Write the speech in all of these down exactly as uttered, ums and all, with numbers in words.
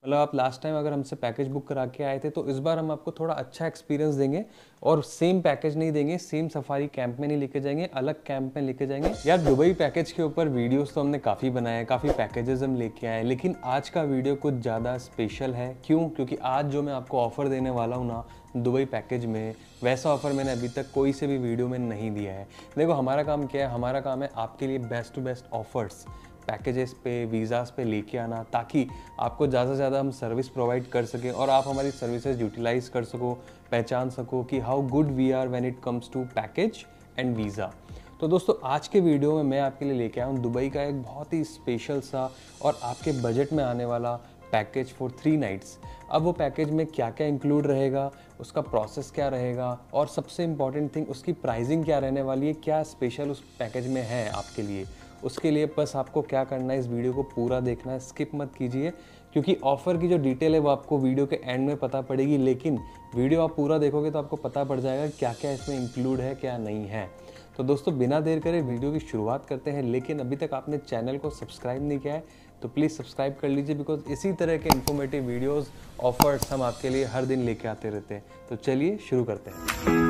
मतलब आप last time अगर हमसे पैकेज बुक करा के आए थे तो इस बार हम आपको थोड़ा अच्छा एक्सपीरियंस देंगे और सेम पैकेज नहीं देंगे, सेम सफारी कैंप में नहीं लेके जाएंगे, अलग कैंप में लेके जाएंगे। यार दुबई पैकेज के ऊपर वीडियोस तो हमने काफ़ी बनाए हैं, काफ़ी पैकेजेस हम लेके आए हैं, लेकिन आज का वीडियो कुछ ज़्यादा स्पेशल है। क्यों? क्योंकि आज जो मैं आपको ऑफ़र देने वाला हूँ ना दुबई पैकेज में, वैसा ऑफ़र मैंने अभी तक कोई से भी वीडियो में नहीं दिया है। देखो हमारा काम क्या है, हमारा काम है आपके लिए best to best offers packages पे, वीज़ाज़ पे लेके आना, ताकि आपको ज़्यादा से ज़्यादा हम सर्विस प्रोवाइड कर सकें और आप हमारी सर्विसेज यूटिलाइज कर सको, पहचान सको कि how good we are when it comes to package and visa. तो दोस्तों आज के वीडियो में मैं आपके लिए लेके आया हूँ दुबई का एक बहुत ही स्पेशल सा और आपके बजट में आने वाला पैकेज फॉर थ्री नाइट्स। अब वो पैकेज में क्या क्या इंक्लूड रहेगा, उसका प्रोसेस क्या रहेगा और सबसे इम्पॉर्टेंट थिंग उसकी प्राइसिंग क्या रहने वाली है, क्या स्पेशल उस पैकेज में है आपके लिए। उसके लिए बस आपको क्या करना है, इस वीडियो को पूरा देखना है, स्किप मत कीजिए, क्योंकि ऑफ़र की जो डिटेल है वो आपको वीडियो के एंड में पता पड़ेगी। लेकिन वीडियो आप पूरा देखोगे तो आपको पता पड़ जाएगा क्या क्या इसमें इंक्लूड है, क्या नहीं है। तो दोस्तों बिना देर करे वीडियो की शुरुआत करते हैं। लेकिन अभी तक आपने चैनल को सब्सक्राइब नहीं किया है तो प्लीज़ सब्सक्राइब कर लीजिए, बिकॉज इसी तरह के इन्फॉर्मेटिव वीडियोस, ऑफर्स हम आपके लिए हर दिन लेके आते रहते हैं। तो चलिए शुरू करते हैं।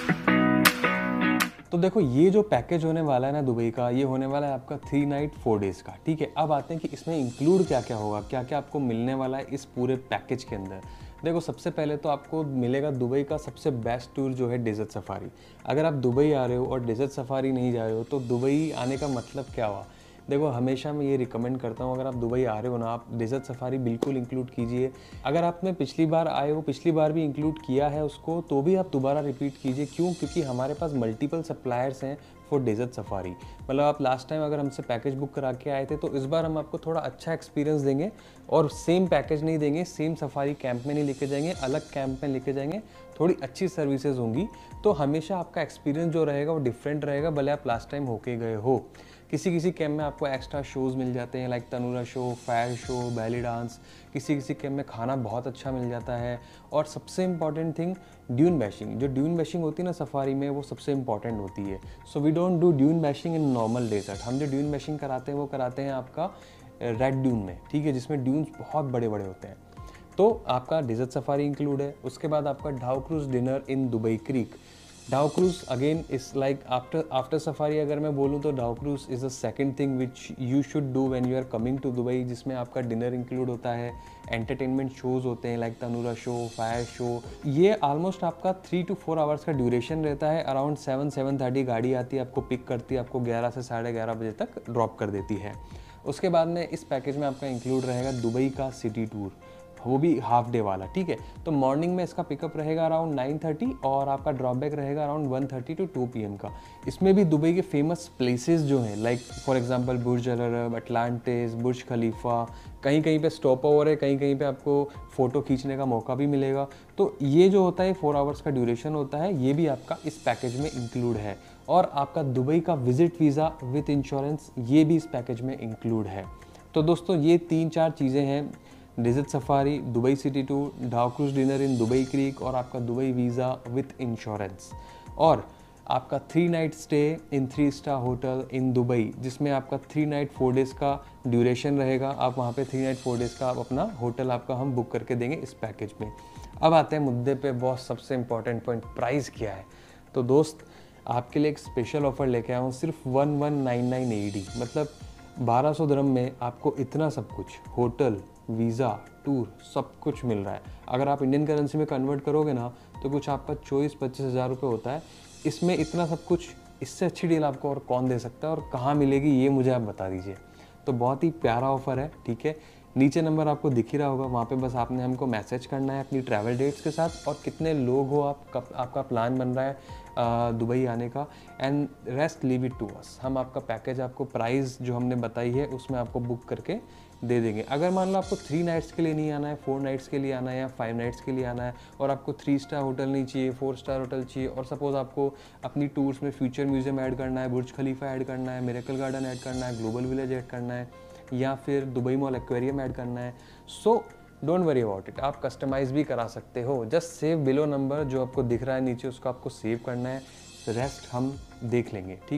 तो देखो ये जो पैकेज होने वाला है ना दुबई का, ये होने वाला है आपका थ्री नाइट फोर डेज़ का। ठीक है, अब आते हैं कि इसमें इंक्लूड क्या क्या होगा, क्या क्या आपको मिलने वाला है इस पूरे पैकेज के अंदर। देखो सबसे पहले तो आपको मिलेगा दुबई का सबसे बेस्ट टूर जो है डेजर्ट सफारी। अगर आप दुबई आ रहे हो और डेजर्ट सफारी नहीं जा रहे हो तो दुबई आने का मतलब क्या हुआ। देखो हमेशा मैं ये रिकमेंड करता हूँ, अगर आप दुबई आ रहे हो ना, आप डेजर्ट सफारी बिल्कुल इंक्लूड कीजिए। अगर आपने पिछली बार आए हो, पिछली बार भी इंक्लूड किया है उसको, तो भी आप दोबारा रिपीट कीजिए। क्यों? क्योंकि हमारे पास मल्टीपल सप्लायर्स हैं फॉर डेजर्ट सफारी। मतलब आप लास्ट टाइम अगर हमसे पैकेज बुक करा के आए थे तो इस बार हम आपको थोड़ा अच्छा एक्सपीरियंस देंगे और सेम पैकेज नहीं देंगे, सेम सफारी कैंप में नहीं लेके जाएंगे, अलग कैंप में लेके जाएंगे, थोड़ी अच्छी सर्विसेज होंगी। तो हमेशा आपका एक्सपीरियंस जो रहेगा वो डिफरेंट रहेगा, भले आप लास्ट टाइम होके गए हो। किसी किसी कैम्प में आपको एक्स्ट्रा शोज़ मिल जाते हैं, like tanoura show, fire show, belly dance. किसी किसी कैम्प में खाना बहुत अच्छा मिल जाता है। और सबसे इम्पॉर्टेंट थिंग ड्यून बैशिंग, जो ड्यून बैशिंग होती है ना सफारी में, वो सबसे इंपॉर्टेंट होती है। So we don't do dune bashing in normal desert. हम जो ड्यून बैशिंग कराते हैं वो कराते हैं आपका रेड ड्यून में, ठीक है, जिसमें ड्यून्स बहुत बड़े बड़े होते हैं। तो आपका डेजर्ट सफारी इंक्लूड है। उसके बाद आपका dhow cruise dinner in Dubai Creek. Dhow cruise again is like after after safari, अगर मैं बोलूँ तो dhow cruise is the second thing which you should do when you are coming to Dubai, जिसमें आपका डिनर इंक्लूड होता है, entertainment shows होते हैं like tanoura show, fire show. ये ऑलमोस्ट आपका थ्री टू फोर आवर्स का ड्यूरेशन रहता है। अराउंड सेवन सेवन थर्टी गाड़ी आती है, आपको पिक करती है, आपको ग्यारह से साढ़े ग्यारह बजे तक ड्रॉप कर देती है। उसके बाद में इस पैकेज में आपका इंक्लूड रहेगा दुबई का सिटी टूर, वो भी हाफ डे वाला। ठीक है, तो मॉर्निंग में इसका पिकअप रहेगा अराउंड नाइन थर्टी और आपका ड्रॉप बैक रहेगा around one thirty to two P M का। इसमें भी दुबई के फेमस प्लेसेस जो हैं, like for example Burj Al Arab, Atlantis, Burj Khalifa, कहीं कहीं पे स्टॉप ओवर है, कहीं कहीं पे आपको फ़ोटो खींचने का मौका भी मिलेगा। तो ये जो होता है फोर आवर्स का ड्यूरेशन होता है, ये भी आपका इस पैकेज में इंक्लूड है। और आपका दुबई का विजिट वीज़ा विथ इंश्योरेंस, ये भी इस पैकेज में इंक्लूड है। तो दोस्तों ये तीन चार चीज़ें हैं, desert safari, Dubai city tour, dhow cruise dinner in Dubai Creek और आपका दुबई वीज़ा विथ इंश्योरेंस, और आपका three night stay in three star hotel in Dubai, जिसमें आपका थ्री नाइट फोर डेज़ का ड्यूरेशन रहेगा। आप वहाँ पे थ्री नाइट फोर डेज़ का आप अपना होटल आपका हम बुक करके देंगे इस पैकेज में। अब आते हैं मुद्दे पे, बहुत सबसे इंपॉर्टेंट पॉइंट, प्राइस क्या है। तो दोस्त आपके लिए एक स्पेशल ऑफर लेके आया हूँ, सिर्फ one one nine nine A D, मतलब बारह सौ दिरहम में आपको इतना सब कुछ, होटल, वीज़ा, टूर, सब कुछ मिल रहा है। अगर आप इंडियन करेंसी में कन्वर्ट करोगे ना तो कुछ आपका चौबीस पच्चीस हज़ार रुपये होता है। इसमें इतना सब कुछ, इससे अच्छी डील आपको और कौन दे सकता है और कहाँ मिलेगी ये मुझे आप बता दीजिए। तो बहुत ही प्यारा ऑफर है, ठीक है। नीचे नंबर आपको दिख ही रहा होगा, वहाँ पे बस आपने हमको मैसेज करना है अपनी ट्रैवल डेट्स के साथ और कितने लोग हो आप, कब आपका प्लान बन रहा है दुबई आने का, and rest leave it to us. हम आपका पैकेज, आपको प्राइस जो हमने बताई है उसमें आपको बुक करके दे देंगे। अगर मान लो आपको थ्री नाइट्स के लिए नहीं आना है, फोर नाइट्स के लिए आना है या फाइव नाइट्स के लिए आना है और आपको थ्री स्टार होटल नहीं चाहिए, फोर स्टार होटल चाहिए, और सपोज़ आपको अपनी टूर्स में फ्यूचर म्यूजियम ऐड करना है, बुर्ज खलीफा ऐड करना है, मिरेकल गार्डन ऐड करना है, ग्लोबल विलेज ऐड करना है, या फिर दुबई मॉल एक्वेरियम ऐड करना है, so don't worry about it, आप कस्टमाइज़ भी करा सकते हो। जस्ट सेव बिलो नंबर जो आपको दिख रहा है नीचे, उसको आपको सेव करना है, रेस्ट हम देख लेंगे, ठीक है।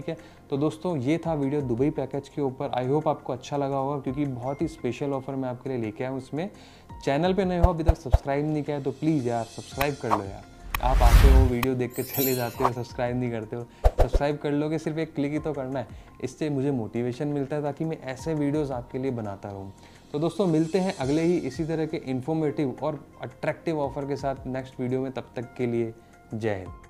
तो दोस्तों ये था वीडियो दुबई पैकेज के ऊपर। आई होप आपको अच्छा लगा होगा, क्योंकि बहुत ही स्पेशल ऑफर मैं आपके लिए लेके आया हूँ। इसमें चैनल पे नए हो, अभी तक सब्सक्राइब नहीं किया है तो प्लीज़ यार सब्सक्राइब कर लो यार। आप आते हो, वीडियो देख के चले जाते हो, सब्सक्राइब नहीं करते हो। सब्सक्राइब कर लोगे, सिर्फ एक क्लिक ही तो करना है। इससे मुझे मोटिवेशन मिलता है ताकि मैं ऐसे वीडियोस आपके लिए बनाता रहूँ। तो दोस्तों मिलते हैं अगले ही इसी तरह के इन्फॉर्मेटिव और अट्रैक्टिव ऑफर के साथ नेक्स्ट वीडियो में। तब तक के लिए जय हिंद।